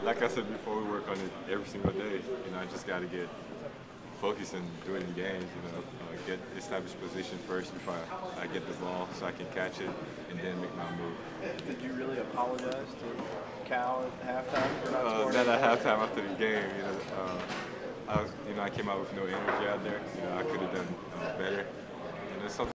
like I said before, we work on it every single day. You know, I just got to get focused and do it in games. You know, get established position first before I get the ball, so I can catch it and then make my move. Did you really apologize to Cal at halftime for not scoring? Not at halftime after the game. I came out with no energy out there. You know, I could have done better. And it's something.